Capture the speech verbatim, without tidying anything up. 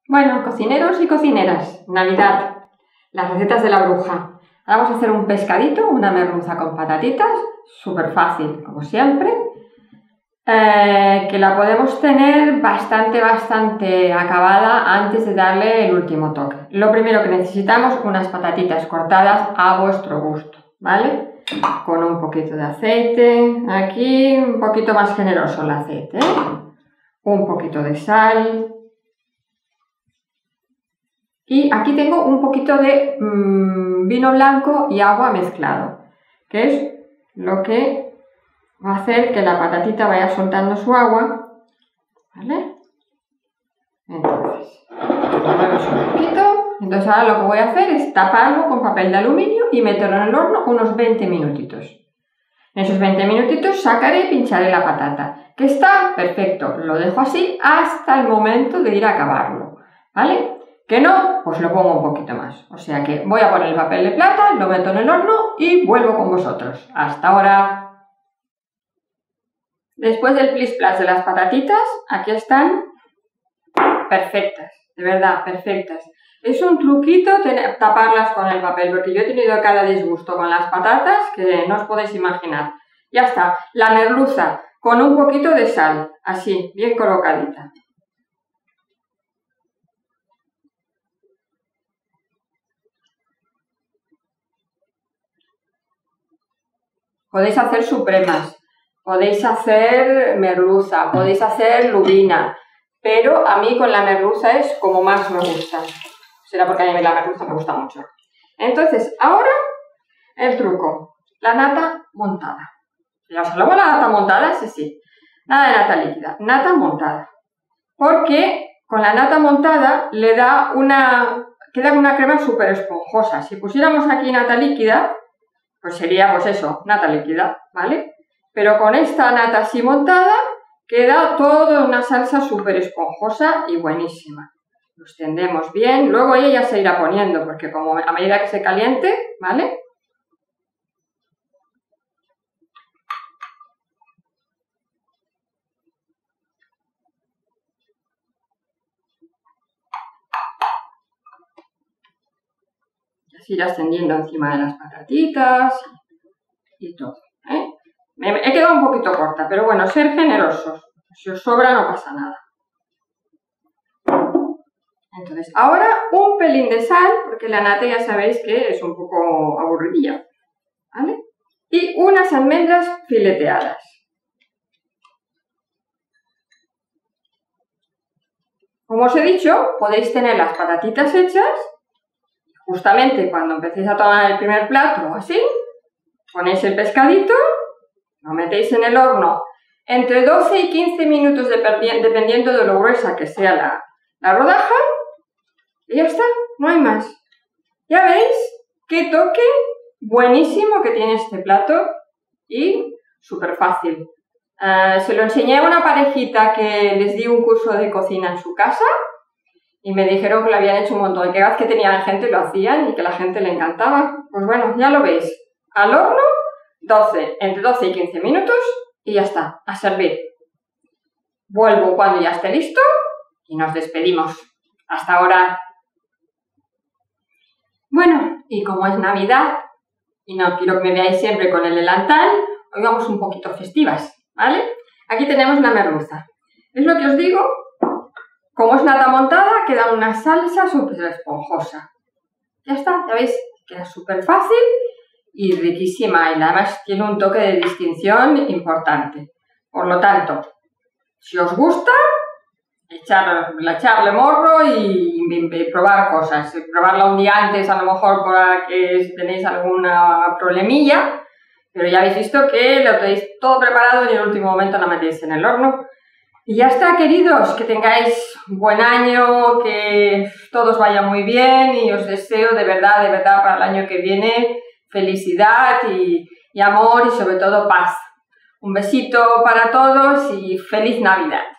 Bueno, cocineros y cocineras, Navidad, las recetas de la bruja. Ahora vamos a hacer un pescadito, una merluza con patatitas, súper fácil, como siempre, eh, que la podemos tener bastante, bastante acabada antes de darle el último toque. Lo primero que necesitamos, unas patatitas cortadas a vuestro gusto, ¿vale? Con un poquito de aceite, aquí un poquito más generoso el aceite, ¿eh? Un poquito de sal. Y aquí tengo un poquito de mmm, vino blanco y agua mezclado, que es lo que va a hacer que la patatita vaya soltando su agua, ¿vale? Entonces, tomamos un poquito. Entonces ahora lo que voy a hacer es taparlo con papel de aluminio y meterlo en el horno unos veinte minutitos. En esos veinte minutitos sacaré y pincharé la patata, que está perfecto. Lo dejo así hasta el momento de ir a acabarlo, ¿vale? Que no, pues lo pongo un poquito más. O sea que voy a poner el papel de plata, lo meto en el horno y vuelvo con vosotros. Hasta ahora. Después del plis plas de las patatitas, aquí están perfectas, de verdad, perfectas. Es un truquito tener, taparlas con el papel, porque yo he tenido cada disgusto con las patatas que no os podéis imaginar. Ya está, la merluza con un poquito de sal, así, bien colocadita. Podéis hacer supremas, podéis hacer merluza, podéis hacer lubina, pero a mí con la merluza es como más me gusta. Será porque a mí la merluza me gusta mucho. Entonces, ahora el truco, la nata montada. ¿Ya os hablamos de la nata montada? Sí, sí. Nada de nata líquida, nata montada. Porque con la nata montada le da una, queda una crema súper esponjosa. Si pusiéramos aquí nata líquida, pues sería, pues eso, nata líquida, ¿vale? Pero con esta nata así montada, queda toda una salsa súper esponjosa y buenísima. Lo extendemos bien, luego ella ya se irá poniendo, porque como a medida que se caliente, ¿vale? Ya se irá extendiendo encima de las patatitas y todo, ¿eh? Me he quedado un poquito corta, pero bueno, ser generosos. Si os sobra no pasa nada. Entonces, ahora un pelín de sal, porque la nata ya sabéis que es un poco aburridilla, ¿vale? Y unas almendras fileteadas. Como os he dicho, podéis tener las patatitas hechas, justamente cuando empecéis a tomar el primer plato, así, ponéis el pescadito, lo metéis en el horno entre doce y quince minutos, dependiendo de lo gruesa que sea la, la rodaja, y ya está, no hay más. Ya veis qué toque buenísimo que tiene este plato y súper fácil. Uh, se lo enseñé a una parejita que les di un curso de cocina en su casa y me dijeron que lo habían hecho un montón, que cada vez que tenían gente lo hacían y que a la gente le encantaba. Pues bueno, ya lo veis, al horno, doce, entre doce y quince minutos y ya está, a servir. Vuelvo cuando ya esté listo y nos despedimos. Hasta ahora. Bueno, y como es Navidad y no quiero que me veáis siempre con el delantal, hoy vamos un poquito festivas, ¿vale? Aquí tenemos la merluza. Es lo que os digo, como es nata montada, queda una salsa súper esponjosa. Ya está, ya veis, queda súper fácil y riquísima, y además tiene un toque de distinción importante. Por lo tanto, si os gusta, echarle, echarle morro y, y probar cosas. Probarla un día antes, a lo mejor para que si tenéis alguna problemilla, pero ya habéis visto que lo tenéis todo preparado y en el último momento la metéis en el horno. Y ya está, queridos, que tengáis un buen año, que todos vaya muy bien y os deseo de verdad, de verdad para el año que viene felicidad y, y amor y sobre todo paz. Un besito para todos y feliz Navidad.